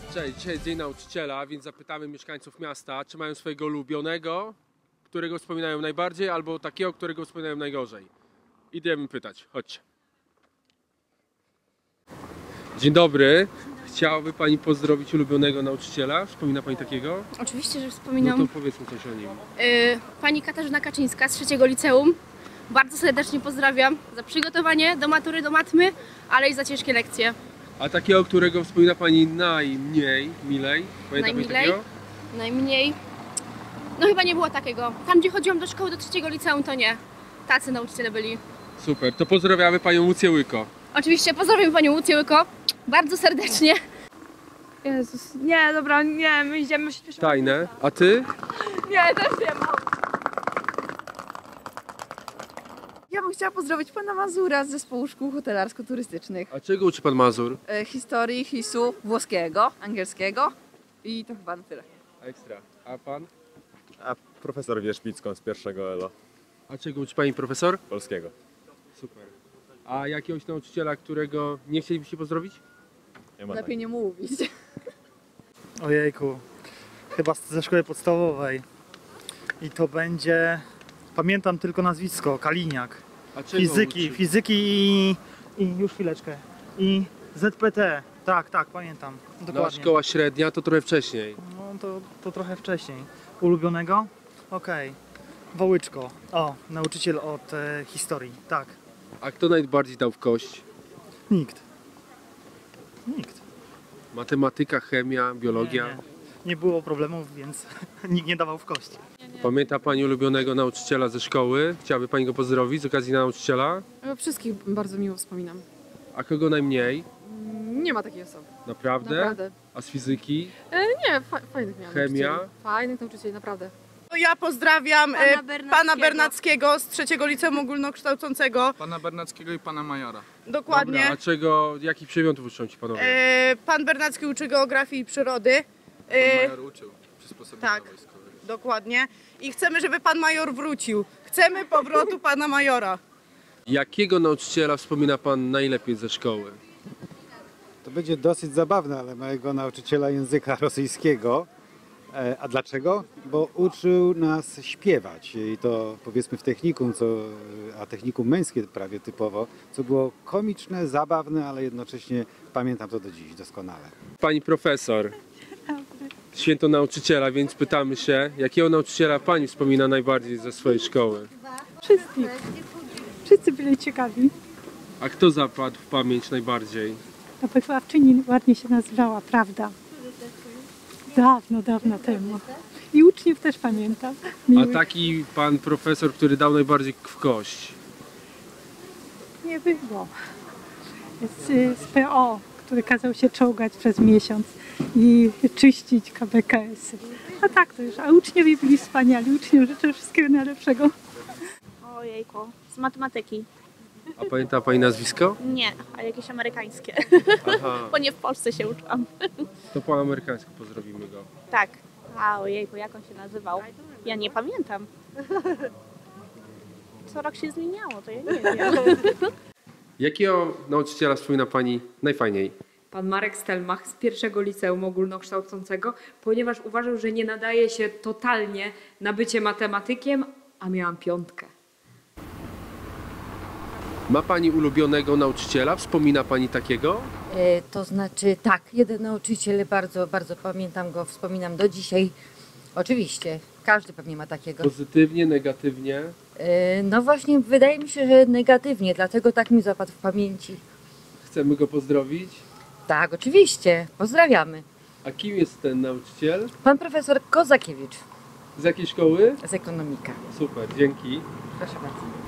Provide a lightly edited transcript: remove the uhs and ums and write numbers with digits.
Cześć, dzisiaj jest Dzień Nauczyciela, więc zapytamy mieszkańców miasta, czy mają swojego ulubionego, którego wspominają najbardziej, albo takiego, którego wspominają najgorzej. Idziemy pytać, chodźcie. Dzień dobry. Chciałaby Pani pozdrowić ulubionego nauczyciela? Wspomina Pani takiego? Oczywiście, że wspominam. No to powiedzmy coś o nim. Pani Katarzyna Kaczyńska z 3. liceum. Bardzo serdecznie pozdrawiam za przygotowanie do matury, do matmy, ale i za ciężkie lekcje. A takiego, którego wspomina Pani najmniej, milej? Pamięta Pani Najmilej? takiego? Najmniej. No chyba nie było takiego. Tam, gdzie chodziłam do szkoły do 3. liceum, to nie. Tacy nauczyciele byli. Super, to pozdrawiamy Panią Łucję Łyko. Oczywiście pozdrawiam Panią Łucję Łyko bardzo serdecznie. Jezus, nie, dobra, nie, my idziemy, my się śpieszymy. Tajne, a Ty? Nie, też nie mam. Ja bym chciała pozdrowić pana Mazura z zespołu szkół hotelarsko-turystycznych. A czego uczy Pan Mazur? Historii, hisu, włoskiego, angielskiego i to chyba na tyle. Ekstra. A Pan? A profesor Wierzbicką z pierwszego ELO A czego uczy Pani profesor? polskiego. Super. A jakiegoś nauczyciela, którego nie chcielibyście pozdrowić? Nie ma Lepiej nie mówić. Ojejku, chyba ze szkoły podstawowej. I to będzie, pamiętam tylko nazwisko, Kaliniak. A czego uczy? Fizyki i już chwileczkę. I ZPT, tak, pamiętam. No, Dokładnie. szkoła średnia to trochę wcześniej. No to trochę wcześniej. Ulubionego? Okej. Wołyczko. O, nauczyciel od historii, tak. A kto najbardziej dał w kość? Nikt. Matematyka, chemia, biologia? Nie było problemów, więc nikt nie dawał w kość. Pamięta Pani ulubionego nauczyciela ze szkoły? Chciałaby Pani go pozdrowić z okazji nauczyciela? Wszystkich bardzo miło wspominam. A kogo najmniej? Nie ma takiej osoby. Naprawdę? Naprawdę. A z fizyki? Nie, fajnych miałam Chemia? nauczycieli. Fajnych nauczycieli, naprawdę. Ja pozdrawiam pana Bernackiego z 3. Liceum Ogólnokształcącego. Pana Bernackiego i pana Majora. Dokładnie. Dobra, a jakich przedmiotów uczą Ci Panowie? Pan Bernacki uczy geografii i przyrody. Pan Major uczył przysposobienia tak. wojskowe. Dokładnie. I chcemy, żeby pan Major wrócił. Chcemy powrotu pana Majora. Jakiego nauczyciela wspomina Pan najlepiej ze szkoły? To będzie dosyć zabawne, ale mojego nauczyciela języka rosyjskiego. A dlaczego? Bo uczył nas śpiewać i to powiedzmy w technikum, a technikum męskie prawie typowo, co było komiczne, zabawne, ale jednocześnie pamiętam to do dziś doskonale. Pani profesor, święto nauczyciela, więc pytamy się, jakiego nauczyciela Pani wspomina najbardziej ze swojej szkoły? Wszystkich. Wszyscy byli ciekawi. A kto zapadł w pamięć najbardziej? Ta wychowawczyni ładnie się nazywała, prawda? Dawno temu. I uczniów też pamiętam. A taki pan profesor, który dał najbardziej w kość? Nie było. Z PO, który kazał się czołgać przez miesiąc i czyścić KBKS-y. A tak to już. A uczniowie byli wspaniali. Uczniom życzę wszystkiego najlepszego. Ojejku, z matematyki. A pamięta Pani nazwisko? Nie, a jakieś amerykańskie. Aha, Bo nie w Polsce się uczyłam. to po amerykańsku pozdrowimy go. Tak. A ojejku, jak on się nazywał? Ja nie pamiętam. Co rok się zmieniało, to ja nie wiem. Jakiego nauczyciela wspomina Pani najfajniej? Pan Marek Stelmach z 1. Liceum Ogólnokształcącego, ponieważ uważał, że nie nadaje się totalnie na bycie matematykiem, a miałam 5. Ma Pani ulubionego nauczyciela? Wspomina Pani takiego? To znaczy tak, jeden nauczyciel, bardzo pamiętam go, wspominam do dzisiaj. Oczywiście, każdy pewnie ma takiego. Pozytywnie, negatywnie? No właśnie, wydaje mi się, że negatywnie, dlatego tak mi zapadł w pamięci. Chcemy go pozdrowić? Tak, oczywiście, pozdrawiamy. A kim jest ten nauczyciel? Pan profesor Kozakiewicz. Z jakiej szkoły? Z ekonomika. Super, dzięki. Proszę bardzo.